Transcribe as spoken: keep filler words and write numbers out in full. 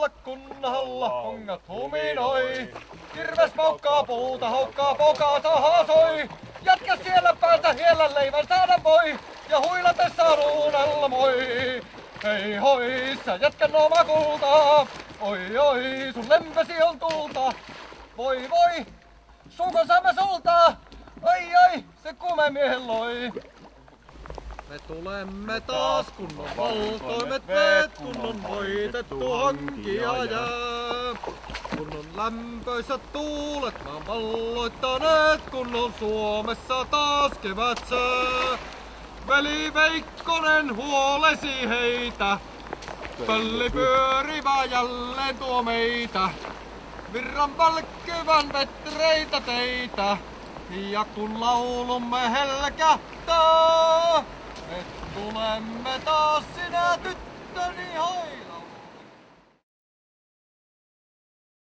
alla kunnalla, hongat huminoi. Kirves paukkaa puuta, haukkaa pokaa sahasoi. Jätkä siellä päästä hiellä leivän saada voi, ja huilatessa ruunalla moi. Hei hoi, sä jätkän oma kulta, oi oi, sun lempesi on tulta. Voi voi, suukon saamme sulta, oi oi, se kume miehen loi. Me tulemme taas, kun on valtoimet veet, kun on voitettu hankia jää. Kun on lämpöisät tuulet maan valloittaneet, kun on Suomessa taas kevätsää. Veli Veikkonen huolesi heitä, pölli pyörivä jälleen tuo meitä. Virran palkkyvän vetreitä teitä, ja kun laulumme helkähtää, me tulemme taas sinä tyttöni hoitaa.